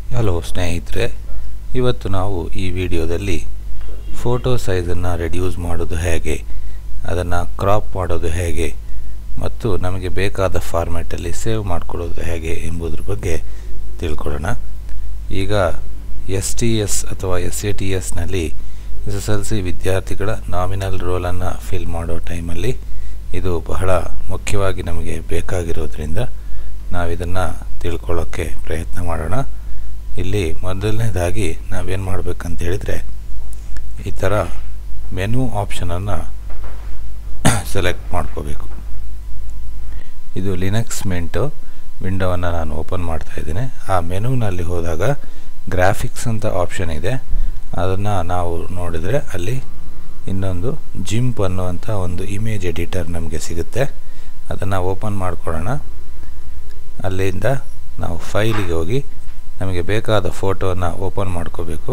Hello ಸ್ನೇಹಿತರೆ, ಇವತ್ತು ನಾವು ಈ ವಿಡಿಯೋದಲ್ಲಿ ಫೋಟೋ ಸೈಜನ್ನು ರೆಡ್ಯೂಸ್ ಮಾಡೋದು ಹೇಗೆ, ಅದನ್ನು ಕ್ರಾಪ್ ಮಾಡೋದು ಹೇಗೆ ಮತ್ತು ನಮಗೆ ಬೇಕಾದ ಫಾರ್ಮ್ಯಾಟಲ್ಲಿ ಸೇವ್ ಮಾಡಿಕೊಳ್ಳೋದು ಹೇಗೆ ಎಂಬುದರ ಬಗ್ಗೆ ತಿಳ್ಕೊಳ್ಳೋಣ. ಈಗ STS ಅಥವಾ SATSನಲ್ಲಿ SSLC ವಿದ್ಯಾರ್ಥಿಗಳ ನಾಮಿನಲ್ ರೋಲನ್ನು ಫಿಲ್ ಮಾಡೋ ಟೈಮಲ್ಲಿ ಇದು ಬಹಳ ಮುಖ್ಯವಾಗಿ ನಮಗೆ ಬೇಕಾಗಿರೋದ್ರಿಂದ ನಾವಿದನ್ನು ತಿಳ್ಕೊಳ್ಳೋಕ್ಕೆ ಪ್ರಯತ್ನ ಮಾಡೋಣ. ಇಲ್ಲಿ ಮೊದಲನೇದಾಗಿ ನಾವೇನು ಮಾಡಬೇಕಂತ ಹೇಳಿದರೆ, ಈ ಥರ ಮೆನು ಆಪ್ಷನನ್ನು ಸೆಲೆಕ್ಟ್ ಮಾಡ್ಕೋಬೇಕು. ಇದು ಲಿನಕ್ಸ್ ಮಿಂಟ್ ವಿಂಡೋವನ್ನು ನಾನು ಓಪನ್ ಮಾಡ್ತಾ ಇದ್ದೇನೆ. ಆ ಮೆನುನಲ್ಲಿ ಹೋದಾಗ ಗ್ರಾಫಿಕ್ಸ್ ಅಂತ ಆಪ್ಷನ್ ಇದೆ. ಅದನ್ನು ನಾವು ನೋಡಿದರೆ ಅಲ್ಲಿ ಇನ್ನೊಂದು ಜಿಂಪ್ ಅನ್ನುವಂಥ ಒಂದು ಇಮೇಜ್ ಎಡಿಟರ್ ನಮಗೆ ಸಿಗುತ್ತೆ. ಅದನ್ನು ಓಪನ್ ಮಾಡ್ಕೊಳ್ಳೋಣ. ಅಲ್ಲಿಂದ ನಾವು ಫೈಲಿಗೆ ಹೋಗಿ ನಮಗೆ ಬೇಕಾದ ಫೋಟೋವನ್ನು ಓಪನ್ ಮಾಡ್ಕೋಬೇಕು.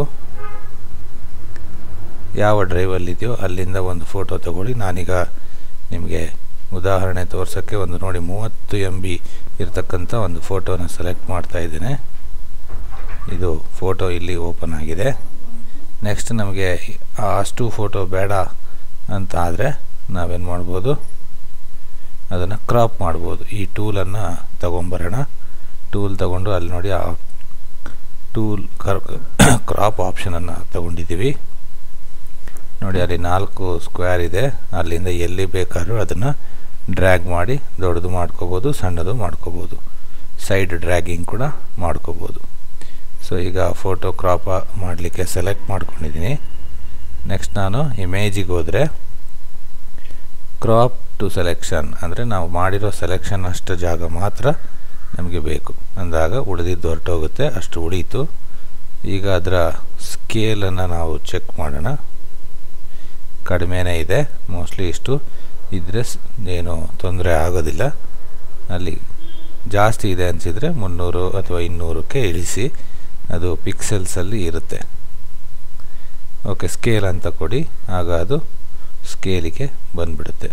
ಯಾವ ಡ್ರೈವಲ್ಲಿದೆಯೋ ಅಲ್ಲಿಂದ ಒಂದು ಫೋಟೋ ತಗೊಳ್ಳಿ. ನಾನೀಗ ನಿಮಗೆ ಉದಾಹರಣೆ ತೋರ್ಸೋಕ್ಕೆ ಒಂದು ನೋಡಿ 30 MB ಇರತಕ್ಕಂಥ ಒಂದು ಫೋಟೋನ ಸೆಲೆಕ್ಟ್ ಮಾಡ್ತಾ ಇದ್ದೇನೆ. ಇದು ಫೋಟೋ ಇಲ್ಲಿ ಓಪನ್ ಆಗಿದೆ. ನೆಕ್ಸ್ಟ್ ನಮಗೆ ಅಷ್ಟು ಫೋಟೋ ಬೇಡ ಅಂತ ಆದರೆ ನಾವೇನು ಮಾಡ್ಬೋದು, ಅದನ್ನು ಕ್ರಾಪ್ ಮಾಡ್ಬೋದು. ಈ ಟೂಲನ್ನು ತಗೊಂಬರೋಣ. ಟೂಲ್ ತಗೊಂಡು ಅಲ್ಲಿ ನೋಡಿ ಆ ಟೂಲ್ ಕ್ರಾಪ್ ಆಪ್ಷನನ್ನು ತಗೊಂಡಿದ್ದೀವಿ. ನೋಡಿ ಅಲ್ಲಿ 4 ಸ್ಕ್ವೇರ್ ಇದೆ. ಅಲ್ಲಿಂದ ಎಲ್ಲಿ ಬೇಕಾದ್ರೂ ಅದನ್ನು ಡ್ರ್ಯಾಗ್ ಮಾಡಿ ದೊಡ್ಡದು ಮಾಡ್ಕೋಬೋದು, ಸಣ್ಣದು ಮಾಡ್ಕೋಬೋದು, ಸೈಡ್ ಡ್ರ್ಯಾಗಿಂಗ್ ಕೂಡ ಮಾಡ್ಕೋಬೋದು. ಸೊ ಈಗ ಫೋಟೋ ಕ್ರಾಪ್ ಮಾಡಲಿಕ್ಕೆ ಸೆಲೆಕ್ಟ್ ಮಾಡ್ಕೊಂಡಿದ್ದೀನಿ. ನೆಕ್ಸ್ಟ್ ನಾನು ಇಮೇಜಿಗೆ ಹೋದರೆ ಕ್ರಾಪ್ ಟು ಸೆಲೆಕ್ಷನ್ ಅಂದರೆ ನಾವು ಮಾಡಿರೋ ಸೆಲೆಕ್ಷನ್ ಅಷ್ಟು ಜಾಗ ಮಾತ್ರ ನಮಗೆ ಬೇಕು ಅಂದಾಗ ಉಳಿದಿದ್ದು ಹೊರಟೋಗುತ್ತೆ. ಅಷ್ಟು ಉಳೀತು. ಈಗ ಅದರ ಸ್ಕೇಲನ್ನು ನಾವು ಚೆಕ್ ಮಾಡೋಣ. ಕಡಿಮೆನೇ ಇದೆ. ಮೋಸ್ಟ್ಲಿ ಇಷ್ಟು ಇದ್ದರೆ ಏನು ತೊಂದರೆ ಆಗೋದಿಲ್ಲ. ಅಲ್ಲಿ ಜಾಸ್ತಿ ಇದೆ ಅನಿಸಿದರೆ 300 ಅಥವಾ 200ಕ್ಕೆ ಇಳಿಸಿ. ಅದು ಪಿಕ್ಸೆಲ್ಸಲ್ಲಿ ಇರುತ್ತೆ. ಓಕೆ, ಸ್ಕೇಲ್ ಅಂತ ಕೊಡಿ. ಆಗ ಅದು ಸ್ಕೇಲಿಗೆ ಬಂದುಬಿಡುತ್ತೆ.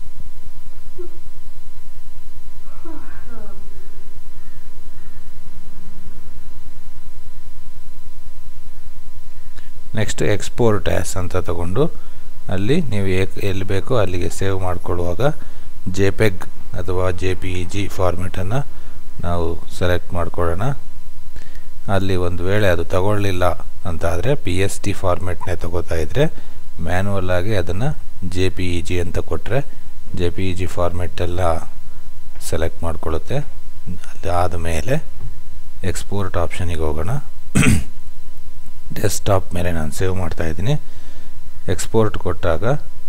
ನೆಕ್ಸ್ಟ್ ಎಕ್ಸ್ಪೋರ್ಟ್ ಆ್ಯಸ್ ಅಂತ ತಗೊಂಡು ಅಲ್ಲಿ ನೀವು ಎಲ್ಲಿ ಬೇಕೋ ಅಲ್ಲಿಗೆ ಸೇವ್ ಮಾಡಿಕೊಳ್ಳುವಾಗ JPEG ಅಥವಾ JPEG ಫಾರ್ಮೆಟನ್ನು ನಾವು ಸೆಲೆಕ್ಟ್ ಮಾಡ್ಕೊಳ್ಳೋಣ. ಅಲ್ಲಿ ಒಂದು ವೇಳೆ ಅದು ತಗೊಳ್ಳಿಲ್ಲ ಅಂತ ಆದರೆ PST ಫಾರ್ಮೆಟ್ನೇ ತಗೋತಾ ಇದ್ದರೆ ಮ್ಯಾನ್ಯಲ್ ಆಗಿ ಅದನ್ನು JPEG ಅಂತ ಕೊಟ್ಟರೆ JPEG ಫಾರ್ಮೆಟ್ಟೆಲ್ಲ ಸೆಲೆಕ್ಟ್ ಮಾಡಿಕೊಳ್ಳುತ್ತೆ. ಅದಾದ ಮೇಲೆ ಎಕ್ಸ್ಪೋರ್ಟ್ ಆಪ್ಷನಿಗೆ ಹೋಗೋಣ. ಡೆಸ್ಕ್ಟಾಪ್ ಮೇಲೆ ನಾನು ಸೇವ್ ಮಾಡ್ತಾ ಇದ್ದೀನಿ. ಎಕ್ಸ್ಪೋರ್ಟ್ ಕೊಟ್ಟಾಗ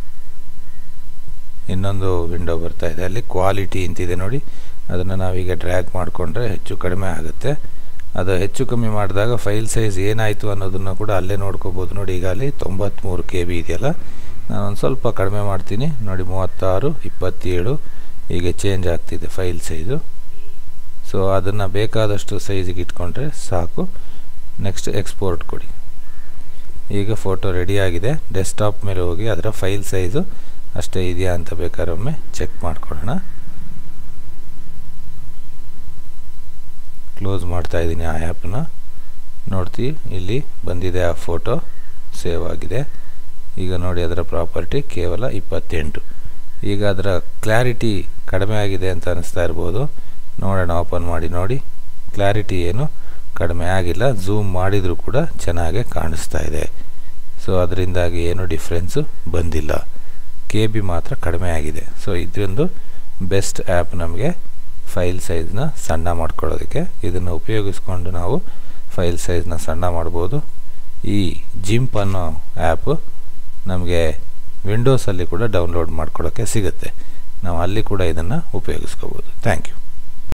ಇನ್ನೊಂದು ವಿಂಡೋ ಬರ್ತಾ ಇದೆ. ಅಲ್ಲಿ ಕ್ವಾಲಿಟಿ ಅಂತಿದೆ ನೋಡಿ. ಅದನ್ನು ನಾವೀಗ ಡ್ರ್ಯಾಗ್ ಮಾಡಿಕೊಂಡ್ರೆ ಹೆಚ್ಚು ಕಡಿಮೆ ಆಗುತ್ತೆ. ಅದು ಹೆಚ್ಚು ಕಮ್ಮಿ ಮಾಡಿದಾಗ ಫೈಲ್ ಸೈಜ್ ಏನಾಯಿತು ಅನ್ನೋದನ್ನು ಕೂಡ ಅಲ್ಲೇ ನೋಡ್ಕೋಬೋದು. ನೋಡಿ ಈಗ ಅಲ್ಲಿ 93 KB ಇದೆಯಲ್ಲ, ನಾನೊಂದು ಸ್ವಲ್ಪ ಕಡಿಮೆ ಮಾಡ್ತೀನಿ. ನೋಡಿ 36, 27 ಹೀಗೆ ಚೇಂಜ್ ಆಗ್ತಿದೆ ಫೈಲ್ ಸೈಜು. ಸೊ ಅದನ್ನು ಬೇಕಾದಷ್ಟು ಸೈಜಿಗೆ ಇಟ್ಕೊಂಡ್ರೆ ಸಾಕು. ನೆಕ್ಸ್ಟ್ ಎಕ್ಸ್ಪೋರ್ಟ್ ಕೊಡಿ. ಈಗ ಫೋಟೋ ರೆಡಿಯಾಗಿದೆ. ಡೆಸ್ಕ್ಟಾಪ್ ಮೇಲೆ ಹೋಗಿ ಅದರ ಫೈಲ್ ಸೈಜು ಅಷ್ಟೇ ಇದೆಯಾ ಅಂತ ಬೇಕಾದ್ರೆ ಒಮ್ಮೆ ಚೆಕ್ ಮಾಡ್ಕೊಳ್ಳೋಣ. ಕ್ಲೋಸ್ ಮಾಡ್ತಾ ಇದ್ದೀನಿ ಆ ಆ್ಯಪನ್ನ. ನೋಡ್ತೀವಿ ಇಲ್ಲಿ ಬಂದಿದೆ, ಆ ಫೋಟೋ ಸೇವ್ ಆಗಿದೆ. ಈಗ ನೋಡಿ ಅದರ ಪ್ರಾಪರ್ಟಿ ಕೇವಲ 28. ಈಗ ಅದರ ಕ್ಲಾರಿಟಿ ಕಡಿಮೆ ಆಗಿದೆ ಅಂತ ಅನ್ನಿಸ್ತಾ ಇರ್ಬೋದು. ನೋಡೋಣ, ಓಪನ್ ಮಾಡಿ ನೋಡಿ. ಕ್ಲಾರಿಟಿ ಏನು ಕಡಿಮೆ ಆಗಿಲ್ಲ. ಝೂಮ್ ಮಾಡಿದರೂ ಕೂಡ ಚೆನ್ನಾಗೇ ಕಾಣಿಸ್ತಾ ಇದೆ. ಸೊ ಅದರಿಂದಾಗಿ ಏನು ಡಿಫ್ರೆನ್ಸು ಬಂದಿಲ್ಲ. KB ಮಾತ್ರ ಕಡಿಮೆ ಆಗಿದೆ. ಸೊ ಇದೊಂದು ಬೆಸ್ಟ್ ಆ್ಯಪ್ ನಮಗೆ ಫೈಲ್ ಸೈಜ್ನ ಸಣ್ಣ ಮಾಡ್ಕೊಳ್ಳೋದಕ್ಕೆ. ಇದನ್ನು ಉಪಯೋಗಿಸ್ಕೊಂಡು ನಾವು ಫೈಲ್ ಸೈಜ್ನ ಸಣ್ಣ ಮಾಡ್ಬೋದು. ಈ ಜಿಂಪ್ ಅನ್ನೋ ಆ್ಯಪು ನಮಗೆ ವಿಂಡೋಸಲ್ಲಿ ಕೂಡ ಡೌನ್ಲೋಡ್ ಮಾಡ್ಕೊಳ್ಳೋಕ್ಕೆ ಸಿಗುತ್ತೆ. ನಾವು ಅಲ್ಲಿ ಕೂಡ ಇದನ್ನು ಉಪಯೋಗಿಸ್ಕೋಬೋದು. Thank you.